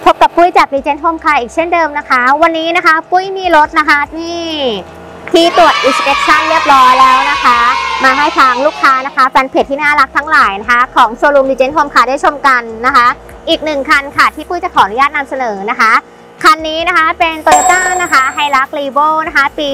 พบกับปุ้ยจาก Legend Home Car อีกเช่นเดิมนะคะวันนี้นะคะปุ้ยมีรถนะคะนี่ที่ตรวจ inspection เรียบร้อยแล้วนะคะมาให้ทางลูกค้านะคะแฟนเพจที่น่ารักทั้งหลายนะคะของโชว์รูม Legend Home Car ได้ชมกันนะคะอีกหนึ่งคันค่ะที่ปุ้ยจะขออนุญาตนำเสนอนะคะคันนี้นะคะเป็น Toyota นะคะ Hilux Revo นะคะปี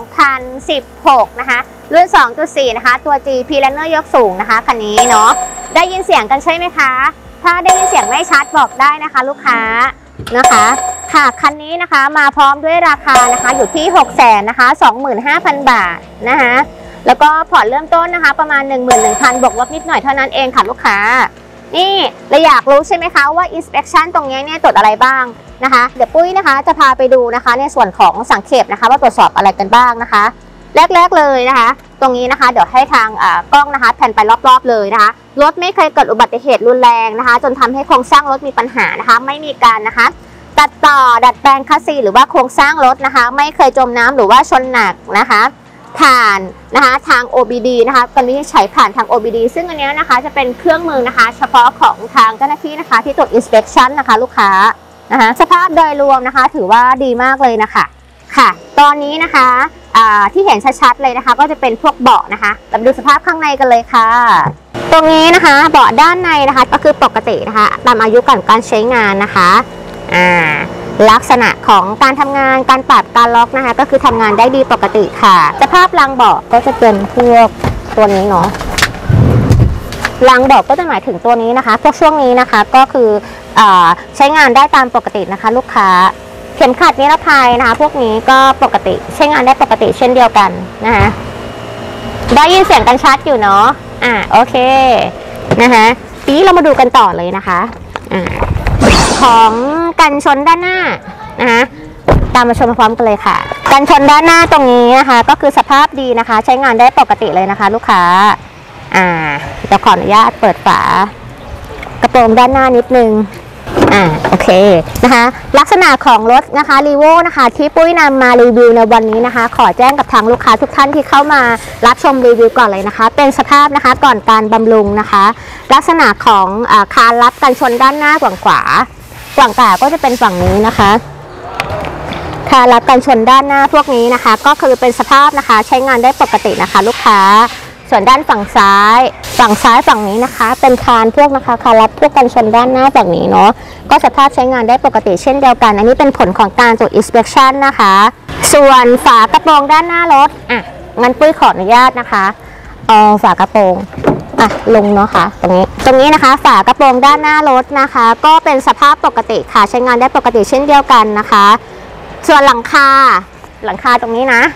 2016 นะคะรุ่น 2.4 นะคะตัว G Planner ยกสูงนะคะคันนี้เนาะได้ยินเสียงกันใช่ไหมคะถ้าได้ยินเสียงไม่ชัดบอกได้นะคะลูกค้านะคะค่ะคันนี้นะคะมาพร้อมด้วยราคานะคะอยู่ที่ 600,000 นะคะ 25,000 บาทนะคะแล้วก็ผ่อนเริ่มต้นนะคะประมาณ 11,000 บวกลบนิดหน่อยเท่านั้นเองค่ะลูกค้านี่เราอยากรู้ใช่ไหมคะว่า inspection ตรงนี้เนี่ยตรวจอะไรบ้างนะคะเดี๋ยวปุ้ยนะคะจะพาไปดูนะคะในส่วนของสังเขปนะคะว่าตรวจสอบอะไรกันบ้างนะคะแรกๆเลยนะคะตรงนี้นะคะเดี๋ยวให้ทางกล้องนะคะแผ่นไปรอบๆเลยนะคะรถไม่เคยเกิดอุบัติเหตุรุนแรงนะคะจนทำให้โครงสร้างรถมีปัญหานะคะไม่มีการนะคะตัดต่อดัดแปลงคัสซีหรือว่าโครงสร้างรถนะคะไม่เคยจมน้ำหรือว่าชนหนักนะคะผ่านนะคะทาง OBD นะคะตอนนี้ใช้ผ่านทาง OBD ซึ่งอันนี้นะคะจะเป็นเครื่องมือนะคะเฉพาะของทางเจ้าหน้าที่นะคะที่ตรวจ inspection นะคะลูกค้านะคะสภาพโดยรวมนะคะถือว่าดีมากเลยนะคะค่ะตอนนี้นะคะที่เห็นชัดๆเลยนะคะก็จะเป็นพวกเบาะนะคะเราไปดูสภาพข้างในกันเลยค่ะตรงนี้นะคะเบาะด้านในนะคะก็คือปกตินะคะตามอายุการใช้งานนะคะลักษณะของการทำงานการปรับการล็อกนะคะก็คือทำงานได้ดีปกติค่ะสภาพรางเบาะก็จะเป็นพวกตัวนี้เนาะรางเบาะก็จะหมายถึงตัวนี้นะคะพวกช่วงนี้นะคะก็คือใช้งานได้ตามปกตินะคะลูกค้าเข็มขัดนิรภัยนะคะพวกนี้ก็ปกติใช้งานได้ปกติเช่นเดียวกันนะคะได้ยินเสียงกันชัดอยู่เนาะโอเคนะคะทีนี้เรามาดูกันต่อเลยนะคะของกันชนด้านหน้านะคะตามมาชมพร้อมกันเลยค่ะกันชนด้านหน้าตรงนี้นะคะก็คือสภาพดีนะคะใช้งานได้ปกติเลยนะคะลูกค้าเดี๋ยวขออนุญาตเปิดฝากระโปรงด้านหน้านิดนึงโอเคนะคะลักษณะของรถนะคะรีโวนะคะที่ปุ้ยนำมารีวิวในวันนี้นะคะขอแจ้งกับทางลูกค้าทุกท่านที่เข้ามารับชมรีวิวก่อนเลยนะคะเป็นสภาพนะคะก่อนการบำรุงนะคะลักษณะของคานรับกันชนด้านหน้ากว่างขวก็จะเป็นฝั่งนี้นะคะคานรับกันชนด้านหน้าพวกนี้นะคะก็คือเป็นสภาพนะคะใช้งานได้ปกตินะคะลูกค้าส่วนด้านฝั่งซ้ายฝั่งนี้นะคะเป็นคานพวกนะคะคานรับพวกกันชนด้านหน้าฝั่งนี้เนาะก็สภาพใช้งานได้ปกติเช่นเดียวกันอันนี้เป็นผลของการตรวจ inspection นะคะส่วนฝากระโปรงด้านหน้ารถงั้นปุ้ยขออนุญาตนะคะเอาฝากระโปรงลงเนาะค่ะตรงนี้นะคะฝากระโปรงด้านหน้ารถนะคะก็เป็นสภาพปกติค่ะใช้งานได้ปกติเช่นเดียวกันนะคะส่วนหลังคาตรงนี้นะ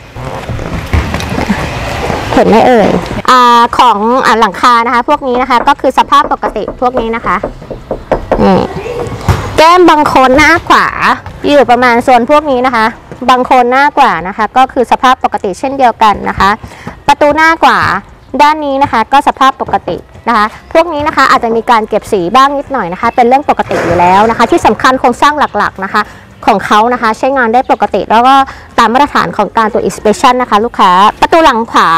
เห็นไหมเอ่ยของหลังคานะคะพวกนี้นะคะก็คือสภาพปกติพวกนี้นะคะแก้มบังโคนหน้าขวาอยู่ประมาณโซนพวกนี้นะคะบังโคนหน้ากว่านะคะก็คือสภาพปกติเช่นเดียวกันนะคะประตูหน้ากว่าด้านนี้นะคะก็สภาพปกตินะคะพวกนี้นะคะอาจจะมีการเก็บสีบ้างนิดหน่อยนะคะเป็นเรื่องปกติอยู่แล้วนะคะที่สำคัญโครงสร้างหลักๆนะคะของเขานะคะใช้งานได้ปกติแล้วก็ตามมาตรฐานของการตรวจ inspection นะคะลูกค้าประตูหลังขวา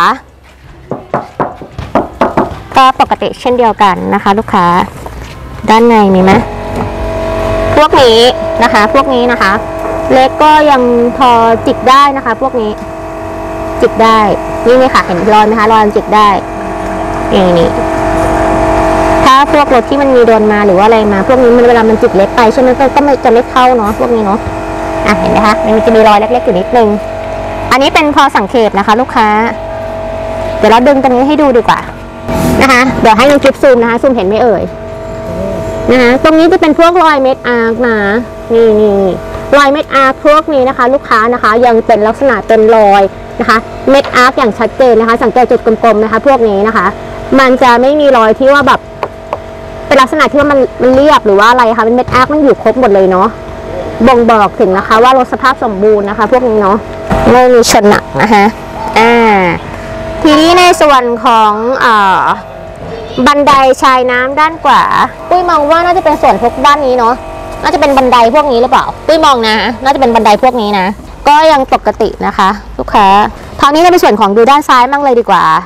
ก็ปกติเช่นเดียวกันนะคะลูกค้าด้านในมีไหมพวกนี้นะคะเล็กก็ยังพอจิกได้นะคะพวกนี้จิกได้นี่ค่ะเห็นรอยไหมคะรอยจิกได้นี่ถ้าพวกรถที่มันมีโดนมาหรือว่าอะไรมาพวกนี้มันเวลามันจิกเล็กไปใช่ไหมก็จะไม่เข้าเนาะพวกนี้เนาะเห็นไหมคะมันจะมีรอยเล็กๆอยู่นิดนึงอันนี้เป็นพอสังเกตนะคะลูกค้าเดี๋ยวเราดึงตรงนี้ให้ดูดีกว่านะคะเดี๋ยวให้น้องจิ๊บซูมนะคะซูมเห็นไหมเอ่ยนะคะตรงนี้จะเป็นพวกรอยเม็ดอาร์คนะนี่รอยเม็ดอาร์คพวกนี้นะคะลูกค้านะคะยังเป็นลักษณะเป็นรอยนะคะเม็ดอาร์คอย่างชัดเจนนะคะสังเกตจุดกลมๆนะคะพวกนี้นะคะมันจะไม่มีรอยที่ว่าแบบเป็นลักษณะที่ว่ามันเรียบหรือว่าอะไรคะเป็นเม็ดอาร์คมันอยู่ครบหมดเลยเนาะบ่งบอกถึงนะคะว่ารถสภาพสมบูรณ์นะคะพวกนี้เนาะไม่มีชนหนักนะคะทีนี้ในส่วนของบันไดชายน้ำด้านขวาปุ้ยมองว่าน่าจะเป็นส่วนพวกด้านนี้เนาะน่าจะเป็นบันไดพวกนี้หรือเปล่าปุ้ยมองนะน่าจะเป็นบันไดพวกนี้นะก็ยังปกตินะคะลูกค้าคราวนี้เราไปส่วนของดูด้านซ้ายมั่งเลยดีกว่า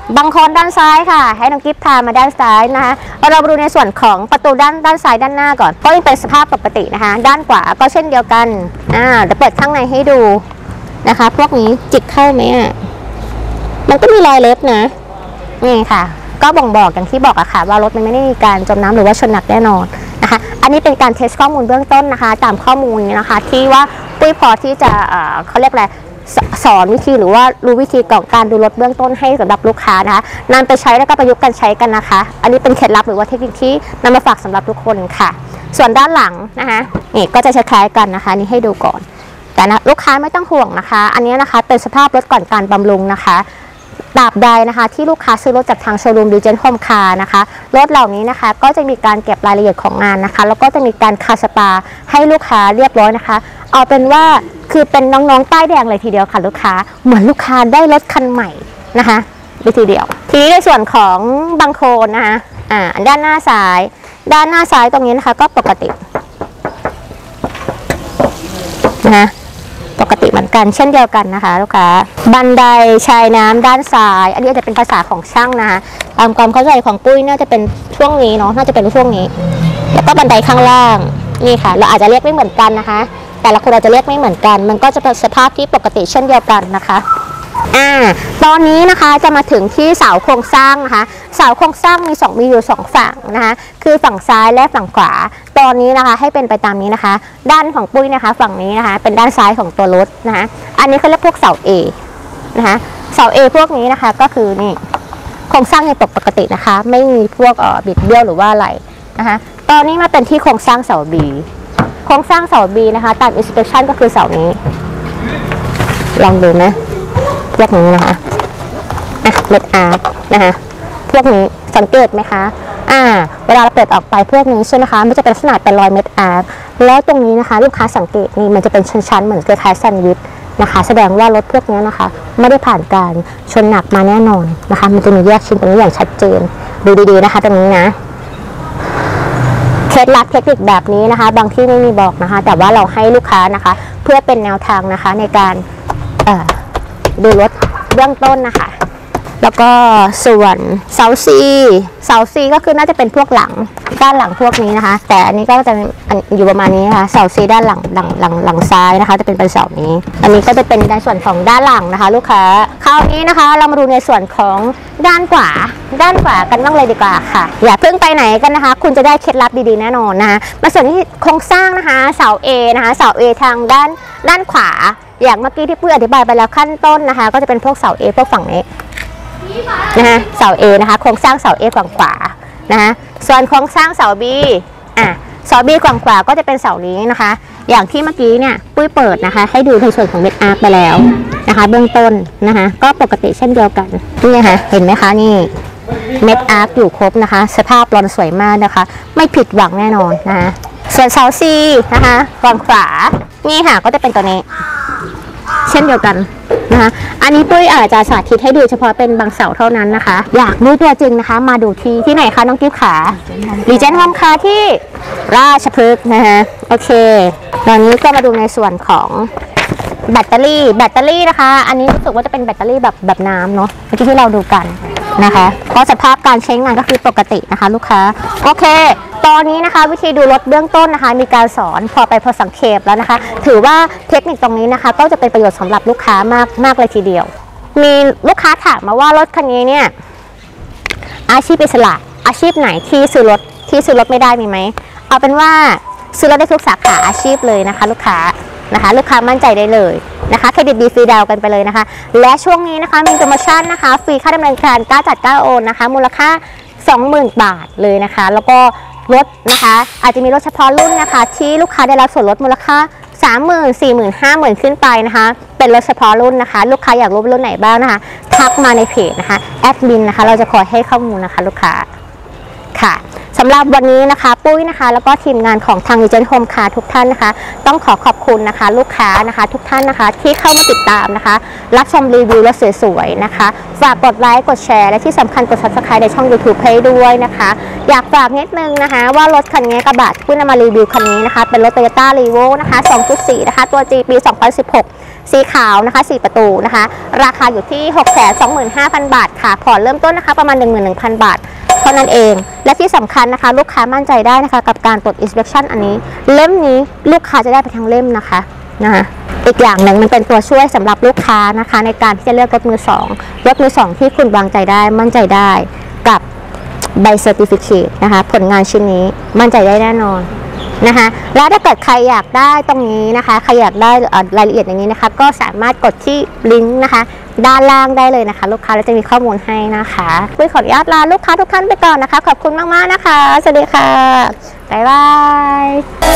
บางคนด้านซ้ายค่ะให้น้องกิฟพามาด้านซ้ายนะคะเรามาดูในส่วนของประตูด้านซ้ายด้านหน้าก่อนก็ยังเป็นสภาพปกตินะคะด้านขวาก็เช่นเดียวกันเดี๋ยวเปิดข้างในให้ดูนะคะพวกนี้จิกเข้าไหมมันก็มีรอยเล็บนะนี่ค่ะก็บ่งบอกอย่างที่บอกอะค่ะว่ารถมันไม่ได้มีการจมน้ำหรือว่าชนหนักแน่นอนนะคะอันนี้เป็นการเทสข้อมูลเบื้องต้นนะคะตามข้อมูลนะคะที่ว่าปุ้ยพอที่จะเขาเรียกอะไรสอนวิธีหรือว่ารู้วิธีของการดูรถเบื้องต้นให้สำหรับลูกค้านะคะนำไปใช้แล้วก็ประยุกต์กันใช้กันนะคะอันนี้เป็นเคล็ดลับหรือว่าเทคนิคที่นำมาฝากสำหรับทุกคนค่ะส่วนด้านหลังนะคะนี่ก็จะคล้ายๆกันนะคะนี่ให้ดูก่อนแต่นะลูกค้าไม่ต้องห่วงนะคะอันนี้นะคะเป็นสภาพรถก่อนการบำรุงนะคะตราบใดนะคะที่ลูกค้าซื้อรถจากทางโชว์รูมดีเจนโฮมคาร์นะคะรถเหล่านี้นะคะก็จะมีการเก็บรายละเอียดของงานนะคะแล้วก็จะมีการคาสปาให้ลูกค้าเรียบร้อยนะคะเอาเป็นว่าคือเป็นน้องๆป้ายแดงเลยทีเดียวค่ะลูกค้าเหมือนลูกค้าได้รถคันใหม่นะคะไปทีเดียวทีนี้ในส่วนของบังโคลนนะคะด้านหน้าซ้ายตรงนี้นะคะก็ปกตินะคะปกติเหมือนกันเช่นเดียวกันนะคะลูกค้าบันไดชายน้ำด้านซ้ายอันนี้จะเป็นภาษาของช่างนะคะตามความเข้าใจของปุ้ยน่าจะเป็นช่วงนี้เนาะน่าจะเป็นช่วงนี้แล้วก็บันไดข้างล่างนี่ค่ะเราอาจจะเรียกไม่เหมือนกันนะคะแต่ละคนเราจะเรียกไม่เหมือนกันมันก็จะเป็นสภาพที่ปกติเช่นเดียวกันนะคะตอนนี้นะคะจะมาถึงที่เสาโครงสร้างนะคะเสาโครงสร้างมีอยู่2ฝั่งนะคะคือฝั่งซ้ายและฝั่งขวาตอนนี้นะคะให้เป็นไปตามนี้นะคะด้านของปุ้ยนะคะฝั่งนี้นะคะเป็นด้านซ้ายของตัวรถนะคะอันนี้เขาเรียกพวกเสา A นะคะเสา A พวกนี้นะคะก็คือนี่โครงสร้างยังปกตินะคะไม่มีพวกบิดเบี้ยวหรือว่าอะไรนะคะตอนนี้มาเป็นที่โครงสร้างเสา B โครงสร้างเสา B นะคะตาม inspection ก็คือเสานี้ลองดูนะพวกนี้นะคะเม็ดอาร์นะคะพวกนี้สังเกตไหมคะเวลาเราเปิดออกไปพวกนี้ใช่ไหมคะมันจะเป็นลักษณะเป็นรอยเม็ดอาร์แล้วตรงนี้นะคะลูกค้าสังเกตนี่มันจะเป็นชั้นๆเหมือนคล้ายๆแซนด์วิชนะคะแสดงว่ารถพวกนี้นะคะไม่ได้ผ่านการชนหนักมาแน่นอนนะคะมันจะมีแยกชิ้นตรงนี้อย่างชัดเจนดูดีๆนะคะตรงนี้นะเคล็ดลับเทคนิคแบบนี้นะคะบางที่ไม่มีบอกนะคะแต่ว่าเราให้ลูกค้านะคะเพื่อเป็นแนวทางนะคะในการดูรถเบื้องต้นนะคะแล้วก็ส่วนเสาซีก็คือน่าจะเป็นพวกด้านหลังพวกนี้นะคะแต่อันนี้ก็จะอยู่ประมาณนี้นะคะเสาซีด้านหลังซ้ายนะคะจะเป็นเสานี้อันนี้ก็จะเป็นในส่วนของด้านหลังนะคะลูกค้าคราวนี้นะคะเรามาดูในส่วนของด้านขวากันบ้างเลยดีกว่าค่ะอย่าเพิ่งไปไหนกันนะคะคุณจะได้เคล็ดลับดีๆแน่นอนนะคะมาส่วนที่โครงสร้างนะคะเสา A นะคะเสา A ทางด้านขวาอย่างเมื่อกี้ที่ปุ้ยอธิบายไปแล้วขั้นต้นนะคะก็จะเป็นพวกเสา A พวกฝั่งนี้นะคะเสา A นะคะโครงสร้างเสา A ฝั่งขวานะคะส่วนโครงสร้างเสา B เสา B ฝั่งขวาก็จะเป็นเสานี้นะคะอย่างที่เมื่อกี้เนี่ยปุ้ยเปิดนะคะให้ดูในส่วนของเม็ดอาร์ไปแล้วนะคะเบื้องต้นนะคะก็ปกติเช่นเดียวกันนี่ค่ะเห็นไหมคะนี่เม็ดอาร์อยู่ครบนะคะสภาพรอนสวยมากนะคะไม่ผิดหวังแน่นอนนะคะส่วนเสา C นะคะฝั่งขวานี่ค่ะก็จะเป็นตัวนี้เช่นเดียวกันนะคะอันนี้ปุ้ยอาจจะสาธิตให้ดูเฉพาะเป็นบางเสาเท่านั้นนะคะอยากดูตัวจริงนะคะมาดูที่ไหนคะน้องกิ๊ฟขาดีเจนโฮมคาร์ที่ราชพฤกษ์นะคะโอเคตอนนี้ก็มาดูในส่วนของแบตเตอรี่นะคะอันนี้รู้สึกว่าจะเป็นแบตเตอรี่แบบน้ำเนาะเมื่อกี้ที่เราดูกันนะคะเพราะสภาพการใช้งานก็คือปกตินะคะลูกค้าโอเคตอนนี้นะคะวิธีดูรถเบื้องต้นนะคะมีการสอนพอสังเขปแล้วนะคะถือว่าเทคนิคตรงนี้นะคะก็จะเป็นประโยชน์สำหรับลูกค้ามากเลยทีเดียวมีลูกค้าถามมาว่ารถคันนี้เนี่ยอาชีพอิสระอาชีพไหนที่ซื้อรถไม่ได้มีไหมเอาเป็นว่าซื้อรถได้ทุกสาขาอาชีพเลยนะคะลูกค้ามั่นใจได้เลยนะคะเครดิตดีฟรีดาวกันไปเลยนะคะและช่วงนี้นะคะมีโปรโมชั่นนะคะฟรีค่าดำเนินการกล้าจัดกล้าโอนนะคะมูลค่า 20,000 บาทเลยนะคะแล้วก็รถนะคะอาจจะมีรถเฉพาะรุ่นนะคะที่ลูกค้าได้รับส่วนลดมูลค่า 30,000 40,000 50,000 ขึ้นไปนะคะเป็นรถเฉพาะรุ่นนะคะลูกค้าอยากรู้รุ่นไหนบ้างนะคะทักมาในเพจนะคะแอดมินนะคะเราจะคอยให้ข้อมูลนะคะลูกค้าค่ะสำหรับวันนี้นะคะปุ้ยนะคะแล้วก็ทีมงานของทาง Legend Home Car ทุกท่านนะคะต้องขอบคุณนะคะลูกค้านะคะทุกท่านนะคะที่เข้ามาติดตามนะคะรับชมรีวิวและสวยๆนะคะฝากกดไลค์กดแชร์และที่สำคัญกด Subscribe ในช่อง YouTube ให้ด้วยนะคะอยากฝากนิดนึงนะคะว่ารถคันนี้กระบะปุ้ยนำมารีวิวคันนี้นะคะเป็นรถ Toyota Revo นะคะ 2.4 นะคะตัว G ปี 2016สีขาวนะคะ4ประตูนะคะราคาอยู่ที่ 625,000 บาทค่ะผ่อนเริ่มต้นนะคะประมาณ 11,000 บาทเท่านั้นเองและที่สำคัญนะคะลูกค้ามั่นใจได้นะคะกับการตรวจ inspection อันนี้เล่มนี้ลูกค้าจะได้ไปทั้งเล่มนะคะอีกอย่างหนึ่งมันเป็นตัวช่วยสำหรับลูกค้านะคะในการที่จะเลือกรถมือสองที่คุณวางใจได้มั่นใจได้กับใบ certificate นะคะผลงานชิ้นนี้มั่นใจได้แน่นอนนะคะแล้วถ้าเกิดใครอยากได้ตรงนี้นะคะใครอยากได้รายละเอียดอย่างนี้นะคะก็สามารถกดที่ลิงก์นะคะด้านล่างได้เลยนะคะลูกค้าแล้วจะมีข้อมูลให้นะคะปุ้ยขออนุญาตลาลูกค้าทุกท่านไปก่อนนะคะขอบคุณมากๆนะคะสวัสดีค่ะบ๊ายบาย